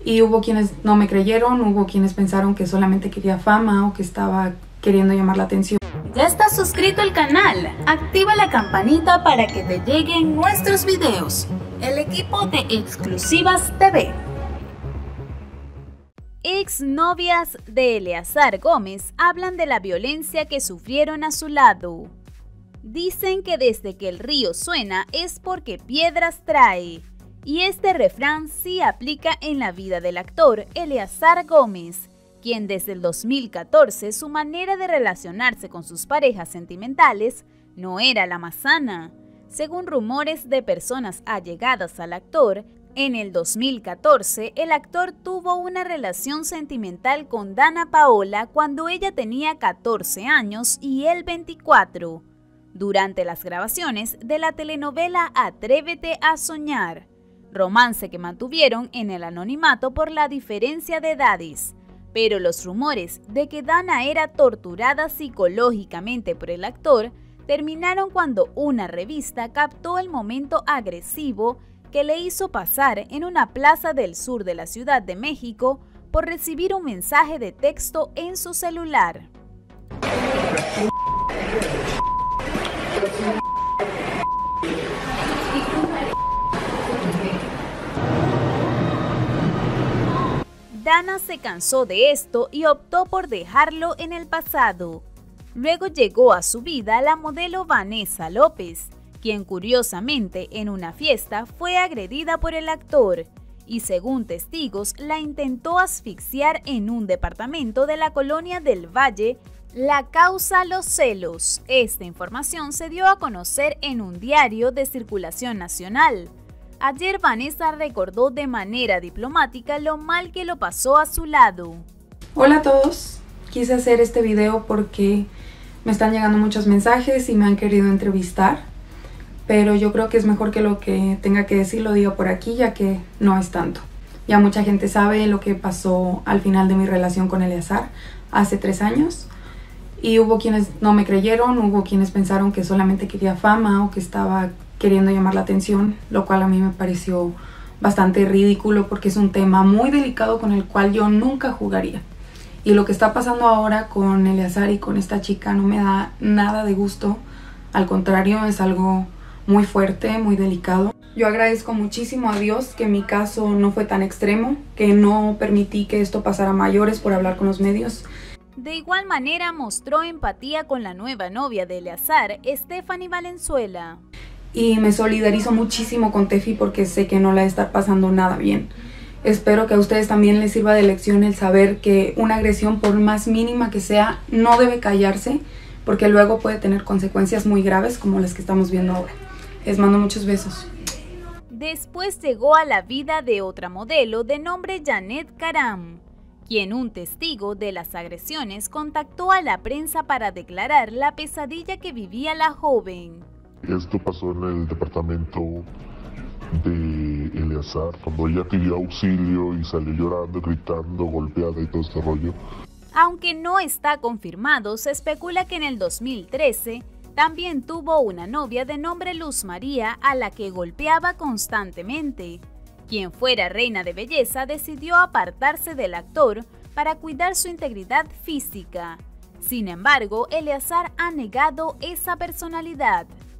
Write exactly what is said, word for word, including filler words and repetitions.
Y hubo quienes no me creyeron, hubo quienes pensaron que solamente quería fama o que estaba queriendo llamar la atención. ¿Ya estás suscrito al canal? Activa la campanita para que te lleguen nuestros videos. El equipo de Exclusivas T V. Exnovias de Eleazar Gómez hablan de la violencia que sufrieron a su lado. Dicen que desde que el río suena es porque piedras trae. Y este refrán sí aplica en la vida del actor Eleazar Gómez, quien desde el dos mil catorce su manera de relacionarse con sus parejas sentimentales no era la más sana. Según rumores de personas allegadas al actor, en el dos mil catorce el actor tuvo una relación sentimental con Dana Paola cuando ella tenía catorce años y él veinticuatro, durante las grabaciones de la telenovela Atrévete a Soñar, romance que mantuvieron en el anonimato por la diferencia de edades. Pero los rumores de que Dana era torturada psicológicamente por el actor terminaron cuando una revista captó el momento agresivo que le hizo pasar en una plaza del sur de la Ciudad de México por recibir un mensaje de texto en su celular. Dana se cansó de esto y optó por dejarlo en el pasado. Luego llegó a su vida la modelo Vanessa López, quien curiosamente en una fiesta fue agredida por el actor y según testigos la intentó asfixiar en un departamento de la colonia del Valle. La causa: los celos. Esta información se dio a conocer en un diario de circulación nacional. Ayer Vanessa recordó de manera diplomática lo mal que lo pasó a su lado. Hola a todos, quise hacer este video porque me están llegando muchos mensajes y me han querido entrevistar, pero yo creo que es mejor que lo que tenga que decir lo diga por aquí, ya que no es tanto. Ya mucha gente sabe lo que pasó al final de mi relación con Eleazar hace tres años. Y hubo quienes no me creyeron, hubo quienes pensaron que solamente quería fama o que estaba queriendo llamar la atención, lo cual a mí me pareció bastante ridículo porque es un tema muy delicado con el cual yo nunca jugaría. Y lo que está pasando ahora con Eleazar y con esta chica no me da nada de gusto, al contrario, es algo muy fuerte, muy delicado. Yo agradezco muchísimo a Dios que mi caso no fue tan extremo, que no permití que esto pasara a mayores por hablar con los medios. De igual manera mostró empatía con la nueva novia de Eleazar, Stephanie Valenzuela. Y me solidarizo muchísimo con Tefi porque sé que no la está pasando nada bien. Espero que a ustedes también les sirva de lección el saber que una agresión, por más mínima que sea, no debe callarse, porque luego puede tener consecuencias muy graves como las que estamos viendo ahora. Les mando muchos besos. Después llegó a la vida de otra modelo de nombre Janet Karam, quien, un testigo de las agresiones, contactó a la prensa para declarar la pesadilla que vivía la joven. Esto pasó en el departamento de Eleazar, cuando ella pidió auxilio y salió llorando, gritando, golpeada y todo este rollo. Aunque no está confirmado, se especula que en el dos mil trece también tuvo una novia de nombre Luz María a la que golpeaba constantemente. Quien fuera reina de belleza decidió apartarse del actor para cuidar su integridad física. Sin embargo, Eleazar ha negado esa personalidad.